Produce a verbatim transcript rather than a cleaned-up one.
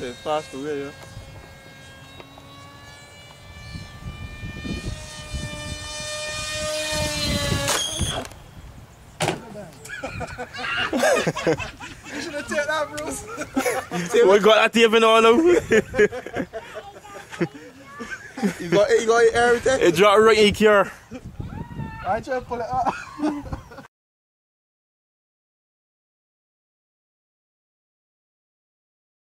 say fast away, yeah. You should have taken that, Bruce. We got that tape in all now. You got it, you got it everything. It dropped right in your car. I try to pull it up.